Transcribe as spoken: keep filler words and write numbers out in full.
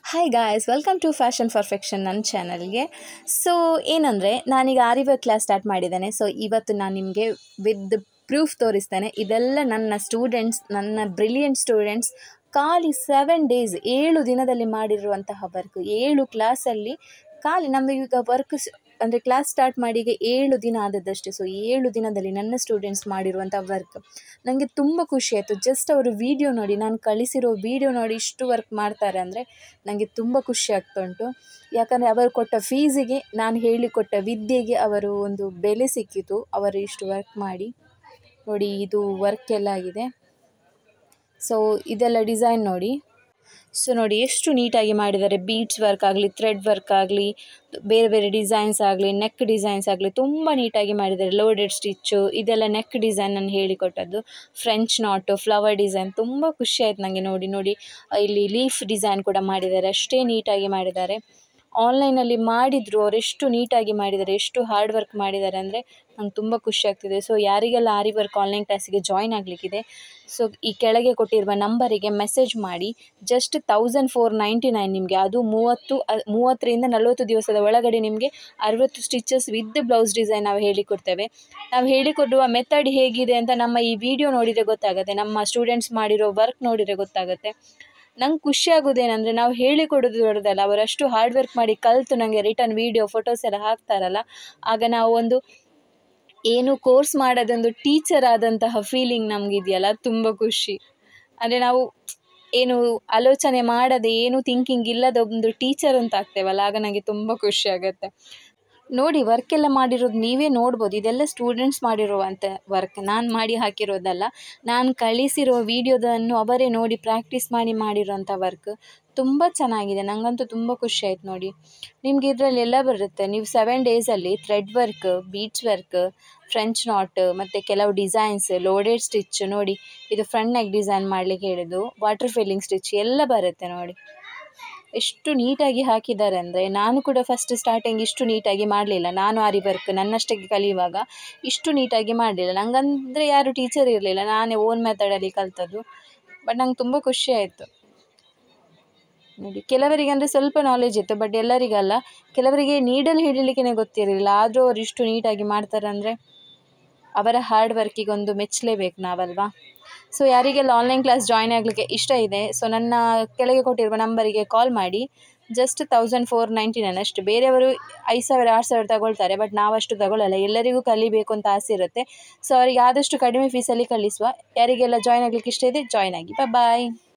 Hi guys, welcome to fashion perfection ನನ್ನ ಚಾನಲ್ಗೆ. So ಏನಂದರೆ, ನಾನೀಗ ಆರಿ ವರ್ಕ್ ಕ್ಲಾಸ್ ಸ್ಟಾರ್ಟ್ ಮಾಡಿದ್ದೇನೆ. ಸೊ ಇವತ್ತು ನಾನು ನಿಮಗೆ ವಿತ್ ಪ್ರೂಫ್ ತೋರಿಸ್ತೇನೆ. ಇದೆಲ್ಲ ನನ್ನ ಸ್ಟೂಡೆಂಟ್ಸ್, ನನ್ನ ಬ್ರಿಲಿಯಂಟ್ ಸ್ಟೂಡೆಂಟ್ಸ್ ಖಾಲಿ ಸೆವೆನ್ ಡೇಸ್ ಏಳು ದಿನದಲ್ಲಿ ಮಾಡಿರುವಂತಹ ವರ್ಕ್. ಏಳು ಕ್ಲಾಸಲ್ಲಿ ಖಾಲಿ ನಮ್ಮದು ಈಗ ವರ್ಕ್ ಅಂದರೆ ಕ್ಲಾಸ್ ಸ್ಟಾರ್ಟ್ ಮಾಡಿ ಈಗ ಏಳು ದಿನ ಆದದ್ದಷ್ಟೇ. ಸೊ ಏಳು ದಿನದಲ್ಲಿ ನನ್ನ ಸ್ಟೂಡೆಂಟ್ಸ್ ಮಾಡಿರುವಂಥ ವರ್ಕ್ ನನಗೆ ತುಂಬ ಖುಷಿ ಆಯಿತು. ಜಸ್ಟ್ ಅವರು ವೀಡಿಯೋ ನೋಡಿ, ನಾನು ಕಳಿಸಿರೋ ವೀಡಿಯೋ ನೋಡಿ ಇಷ್ಟು ವರ್ಕ್ ಮಾಡ್ತಾರೆ ಅಂದರೆ ನನಗೆ ತುಂಬ ಖುಷಿ ಆಗ್ತಾ ಉಂಟು. ಯಾಕಂದರೆ ಅವರು ಕೊಟ್ಟ ಫೀಸಿಗೆ, ನಾನು ಹೇಳಿಕೊಟ್ಟ ವಿದ್ಯೆಗೆ ಅವರು ಒಂದು ಬೆಲೆ ಸಿಕ್ಕಿತು. ಅವರು ಇಷ್ಟು ವರ್ಕ್ ಮಾಡಿ ನೋಡಿ, ಇದು ವರ್ಕ್ ಎಲ್ಲ ಆಗಿದೆ. ಸೊ ಇದೆಲ್ಲ ಡಿಸೈನ್ ನೋಡಿ. ಸೊ ನೋಡಿ ಎಷ್ಟು ನೀಟಾಗಿ ಮಾಡಿದ್ದಾರೆ. ಬೀಡ್ಸ್ ವರ್ಕ್ ಆಗಲಿ, ಥ್ರೆಡ್ ವರ್ಕ್ ಆಗಲಿ, ಬೇರೆ ಬೇರೆ ಡಿಸೈನ್ಸ್ ಆಗಲಿ, ನೆಕ್ ಡಿಸೈನ್ಸ್ ಆಗಲಿ ತುಂಬ ನೀಟಾಗಿ ಮಾಡಿದ್ದಾರೆ. ಲೋಡೆಡ್ ಸ್ಟಿಚ್ಚು ಇದೆಲ್ಲ ನೆಕ್ ಡಿಸೈನ್ ನಾನು ಹೇಳಿಕೊಟ್ಟದ್ದು. ಫ್ರೆಂಚ್ ನಾಟು, ಫ್ಲವರ್ ಡಿಸೈನ್ ತುಂಬ ಖುಷಿ ಆಯ್ತು ನನಗೆ ನೋಡಿ ನೋಡಿ ಇಲ್ಲಿ ಲೀಫ್ ಡಿಸೈನ್ ಕೂಡ ಮಾಡಿದ್ದಾರೆ. ಅಷ್ಟೇ ನೀಟಾಗಿ ಮಾಡಿದ್ದಾರೆ. ಆನ್ಲೈನಲ್ಲಿ ಮಾಡಿದರು, ಅವರು ಎಷ್ಟು ನೀಟಾಗಿ ಮಾಡಿದ್ದಾರೆ, ಎಷ್ಟು ಹಾರ್ಡ್ ವರ್ಕ್ ಮಾಡಿದ್ದಾರೆ ಅಂದರೆ ನಂಗೆ ತುಂಬ ಖುಷಿ ಆಗ್ತಿದೆ. ಸೊ ಯಾರಿಗೆಲ್ಲ ಆರಿ ವರ್ಕ್ ಆನ್ಲೈನ್ ಕ್ಲಾಸಿಗೆ ಜಾಯ್ನ್ ಆಗಲಿಕ್ಕಿದೆ, ಸೊ ಈ ಕೆಳಗೆ ಕೊಟ್ಟಿರುವ ನಂಬರಿಗೆ ಮೆಸೇಜ್ ಮಾಡಿ. Just thousand four ninety nine ನಿಮಗೆ, ಅದು ಮೂವತ್ತು ಮೂವತ್ತರಿಂದ ನಲವತ್ತು ದಿವಸದ ಒಳಗಡೆ ನಿಮಗೆ ಅರವತ್ತು ಸ್ಟಿಚಸ್ ವಿತ್ ಬ್ಲೌಸ್ ಡಿಸೈನ್ ನಾವು ಹೇಳಿಕೊಡ್ತೇವೆ. ನಾವು ಹೇಳಿಕೊಡುವ ಮೆಥಡ್ ಹೇಗಿದೆ ಅಂತ ನಮ್ಮ ಈ ವಿಡಿಯೋ ನೋಡಿದರೆ ಗೊತ್ತಾಗುತ್ತೆ, ನಮ್ಮ ಸ್ಟೂಡೆಂಟ್ಸ್ ಮಾಡಿರೋ ವರ್ಕ್ ನೋಡಿದರೆ ಗೊತ್ತಾಗುತ್ತೆ. ನಂಗೆ ಖುಷಿ ಆಗೋದೇನೆಂದರೆ, ನಾವು ಹೇಳಿಕೊಡೋದು ದೊಡ್ಡದಲ್ಲ, ಅವರಷ್ಟು ಹಾರ್ಡ್ ವರ್ಕ್ ಮಾಡಿ ಕಲಿತು ನನಗೆ ರಿಟರ್ನ್ ವೀಡಿಯೋ ಫೋಟೋಸ್ ಎಲ್ಲ ಹಾಕ್ತಾರಲ್ಲ, ಆಗ ನಾವು ಒಂದು ಏನು ಕೋರ್ಸ್ ಮಾಡೋದೊಂದು ಟೀಚರ್ ಆದಂತಹ ಫೀಲಿಂಗ್ ನಮಗಿದೆಯಲ್ಲ, ತುಂಬ ಖುಷಿ. ಅಂದರೆ ನಾವು ಏನು ಆಲೋಚನೆ ಮಾಡದೆ, ಏನು ಥಿಂಕಿಂಗ್ ಇಲ್ಲದ ಒಂದು ಟೀಚರ್ ಅಂತ ಆಗ್ತೇವಲ್ಲ, ಆಗ ನನಗೆ ತುಂಬ ಖುಷಿ ಆಗುತ್ತೆ. ನೋಡಿ ವರ್ಕ್ ಎಲ್ಲ ಮಾಡಿರೋದು ನೀವೇ ನೋಡ್ಬೋದು. ಇದೆಲ್ಲ ಸ್ಟೂಡೆಂಟ್ಸ್ ಮಾಡಿರುವಂಥ ವರ್ಕ್, ನಾನು ಮಾಡಿ ಹಾಕಿರೋದಲ್ಲ. ನಾನು ಕಳಿಸಿರೋ ವೀಡಿಯೋದನ್ನು ಅವರೇ ನೋಡಿ ಪ್ರಾಕ್ಟೀಸ್ ಮಾಡಿ ಮಾಡಿರೋಂಥ ವರ್ಕ್ ತುಂಬ ಚೆನ್ನಾಗಿದೆ. ನನಗಂತೂ ತುಂಬ ಖುಷಿ ಆಯ್ತು ನೋಡಿ. ನಿಮಗೆ ಇದರಲ್ಲಿ ಎಲ್ಲ ಬರುತ್ತೆ. ನೀವು ಸೆವೆನ್ ಡೇಸಲ್ಲಿ thread work, beads work, French knot ಮತ್ತು ಕೆಲವು ಡಿಸೈನ್ಸ್, ಲೋಡೆಡ್ ಸ್ಟಿಚ್ ನೋಡಿ, ಇದು ಫ್ರಂಟ್ ನೆಕ್ ಡಿಸೈನ್ ಮಾಡಲಿಕ್ಕೆ ಹೇಳಿದ್ದು, ವಾಟರ್ ಫಿಲ್ಲಿಂಗ್ ಸ್ಟಿಚ್ ಎಲ್ಲ ಬರುತ್ತೆ ನೋಡಿ. ಎಷ್ಟು ನೀಟಾಗಿ ಹಾಕಿದ್ದಾರೆ ಅಂದರೆ, ನಾನು ಕೂಡ ಫಸ್ಟ್ ಸ್ಟಾರ್ಟಿಂಗ್ ಇಷ್ಟು ನೀಟಾಗಿ ಮಾಡಲಿಲ್ಲ. ನಾನು ಆರಿ ವರ್ಕ್ ನನ್ನಷ್ಟಕ್ಕೆ ಕಲಿಯುವಾಗ ಇಷ್ಟು ನೀಟಾಗಿ ಮಾಡಲಿಲ್ಲ. ನನಗಂದರೆ ಯಾರು ಟೀಚರ್ ಇರಲಿಲ್ಲ, ನಾನೇ ಓನ್ ಮೆಥಡಲ್ಲಿ ಕಲಿತದ್ದು. ಬಟ್ ನಂಗೆ ತುಂಬ ಖುಷಿ ಆಯಿತು ನೋಡಿ. ಕೆಲವರಿಗೆ ಅಂದರೆ ಸ್ವಲ್ಪ ನಾಲೆಜ್ ಇತ್ತು, ಬಟ್ ಎಲ್ಲರಿಗಲ್ಲ. ಕೆಲವರಿಗೆ ನೀಡಲ್ ಹಿಡಿಲಿಕ್ಕೆ ಗೊತ್ತಿರಲಿಲ್ಲ, ಆದರೂ ಅವರು ಇಷ್ಟು ನೀಟಾಗಿ ಮಾಡ್ತಾರೆ ಅಂದರೆ ಅವರ ಹಾರ್ಡ್ ವರ್ಕಿಗೆ ಒಂದು ಮೆಚ್ಚಲೇಬೇಕು ನಾವಲ್ವಾ. ಸೊ ಯಾರಿಗೆಲ್ಲ ಆನ್ಲೈನ್ ಕ್ಲಾಸ್ ಜಾಯ್ನ್ ಆಗಲಿಕ್ಕೆ ಇಷ್ಟ ಇದೆ, ಸೊ ನನ್ನ ಕೆಳಗೆ ಕೊಟ್ಟಿರುವ ನಂಬರಿಗೆ ಕಾಲ್ ಮಾಡಿ. Just thousand four ninety nine ಅಷ್ಟು. ಬೇರೆಯವರು ಐದು ಸಾವಿರ ಆರು ಸಾವಿರ ತಗೊಳ್ತಾರೆ, ಬಟ್ ನಾವಷ್ಟು ತಗೊಳ್ಳಲ್ಲ. ಎಲ್ಲರಿಗೂ ಕಲಿಬೇಕು ಅಂತ ಆಸೆ ಇರುತ್ತೆ. ಸೊ ಅವರಿಗೆ ಆದಷ್ಟು ಕಡಿಮೆ ಫೀಸಲ್ಲಿ ಕಲಿಸುವ. ಯಾರಿಗೆಲ್ಲ ಜಾಯ್ನ್ ಆಗಲಿಕ್ಕೆ ಇಷ್ಟ ಇದೆ ಜಾಯ್ನ್ ಆಗಿ. ಬಾಯ್.